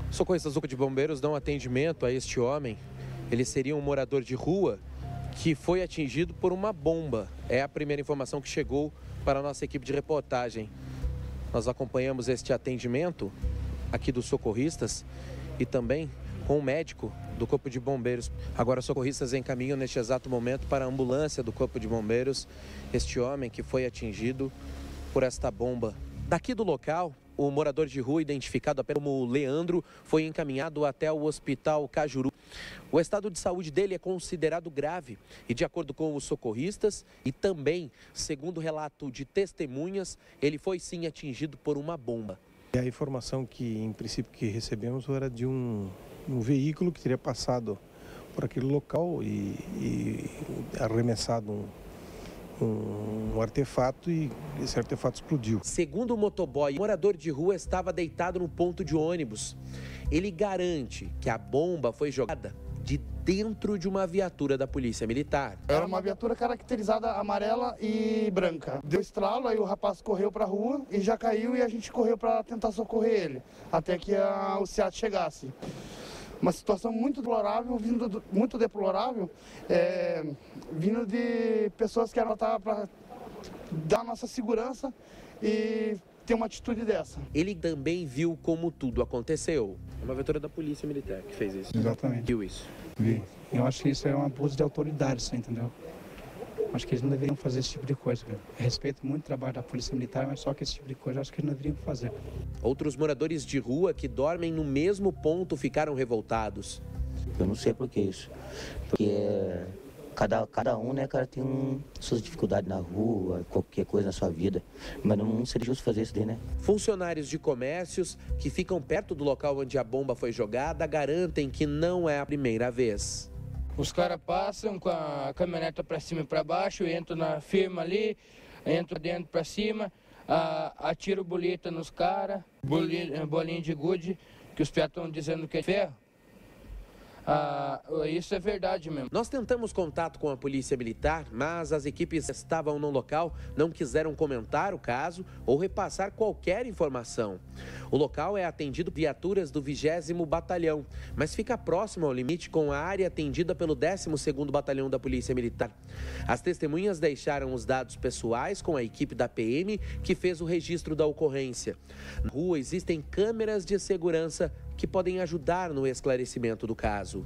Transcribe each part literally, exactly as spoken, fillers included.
Socorristas do Corpo de Bombeiros dão atendimento a este homem. Ele seria um morador de rua que foi atingido por uma bomba. É a primeira informação que chegou para a nossa equipe de reportagem. Nós acompanhamos este atendimento aqui dos socorristas e também com o médico do Corpo de Bombeiros. Agora, os socorristas encaminham neste exato momento para a ambulância do Corpo de Bombeiros este homem que foi atingido por esta bomba. Daqui do local, o morador de rua, identificado apenas como Leandro, foi encaminhado até o Hospital Cajuru. O estado de saúde dele é considerado grave e, de acordo com os socorristas e também, segundo o relato de testemunhas, ele foi sim atingido por uma bomba. A informação que, em princípio, que recebemos era de um, um veículo que teria passado por aquele local e, e arremessado um Um, um artefato e esse artefato explodiu. Segundo o motoboy, o morador de rua estava deitado no ponto de ônibus. Ele garante que a bomba foi jogada de dentro de uma viatura da Polícia Militar. Era uma viatura caracterizada amarela e branca. Deu estralo, aí o rapaz correu para a rua e já caiu e a gente correu para tentar socorrer ele, até que a, o SEAT chegasse. Uma situação muito deplorável, vindo do, muito deplorável, é, vindo de pessoas que eram para dar nossa segurança e ter uma atitude dessa. Ele também viu como tudo aconteceu. É uma viatura da Polícia Militar que fez isso. Exatamente. Viu isso? Vi. Eu acho que isso é um abuso de autoridade, você entendeu? Acho que eles não deveriam fazer esse tipo de coisa. Viu? Eu respeito muito o trabalho da Polícia Militar, mas só que esse tipo de coisa eu acho que eles não deveriam fazer. Outros moradores de rua que dormem no mesmo ponto ficaram revoltados. Eu não sei por que isso. Porque cada, cada um, né, cara, tem um, suas dificuldades na rua, qualquer coisa na sua vida. Mas não seria justo fazer isso daí, né? Funcionários de comércios que ficam perto do local onde a bomba foi jogada garantem que não é a primeira vez. Os caras passam com a caminhoneta para cima e para baixo, entram na firma ali, entram dentro para cima, atiram bolita nos caras, bolinho, bolinho de gude, que os piá estão dizendo que é ferro. Ah, isso é verdade mesmo. Nós tentamos contato com a Polícia Militar, mas as equipes estavam no local, não quiseram comentar o caso ou repassar qualquer informação. O local é atendido por viaturas do vigésimo Batalhão, mas fica próximo ao limite com a área atendida pelo décimo segundo Batalhão da Polícia Militar. As testemunhas deixaram os dados pessoais com a equipe da P M, que fez o registro da ocorrência. Na rua existem câmeras de segurança que podem ajudar no esclarecimento do caso.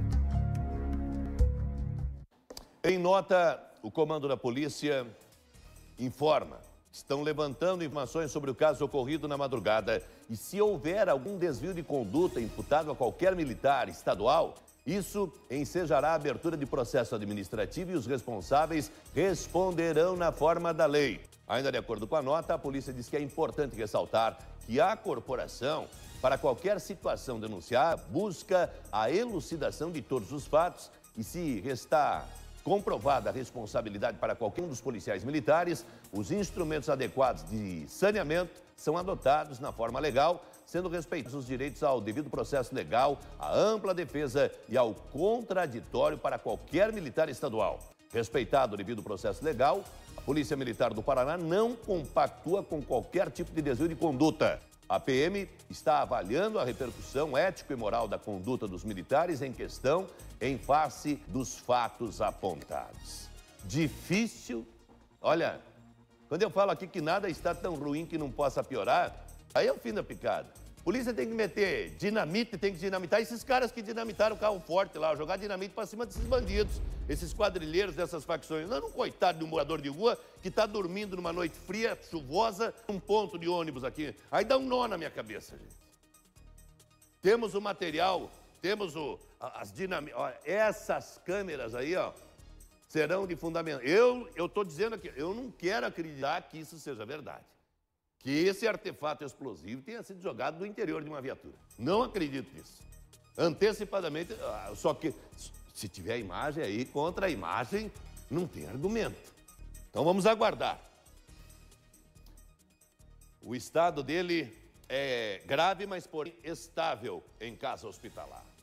Em nota, o comando da polícia informa: estão levantando informações sobre o caso ocorrido na madrugada e se houver algum desvio de conduta imputado a qualquer militar estadual, isso ensejará a abertura de processo administrativo e os responsáveis responderão na forma da lei. Ainda de acordo com a nota, a polícia diz que é importante ressaltar que a corporação, para qualquer situação denunciada, busca a elucidação de todos os fatos e, se restar comprovada a responsabilidade para qualquer um dos policiais militares, os instrumentos adequados de saneamento são adotados na forma legal, sendo respeitados os direitos ao devido processo legal, à ampla defesa e ao contraditório para qualquer militar estadual. Respeitado o devido processo legal, a Polícia Militar do Paraná não compactua com qualquer tipo de desvio de conduta. A P M está avaliando a repercussão ético e moral da conduta dos militares em questão em face dos fatos apontados. Difícil? Olha, quando eu falo aqui que nada está tão ruim que não possa piorar, aí é o fim da picada. Polícia tem que meter dinamite, tem que dinamitar esses caras que dinamitaram o carro forte lá, jogar dinamite para cima desses bandidos, esses quadrilheiros dessas facções. Não é um coitado de um morador de rua que está dormindo numa noite fria, chuvosa, num ponto de ônibus aqui. Aí dá um nó na minha cabeça, gente. Temos o material, temos o, as dinamitas. Essas câmeras aí, ó, serão de fundamento. Eu estou dizendo aqui, eu não quero acreditar que isso seja verdade. Que esse artefato explosivo tenha sido jogado do interior de uma viatura. Não acredito nisso. Antecipadamente, só que se tiver a imagem aí, contra a imagem, não tem argumento. Então vamos aguardar. O estado dele é grave, mas porém estável em casa hospitalar.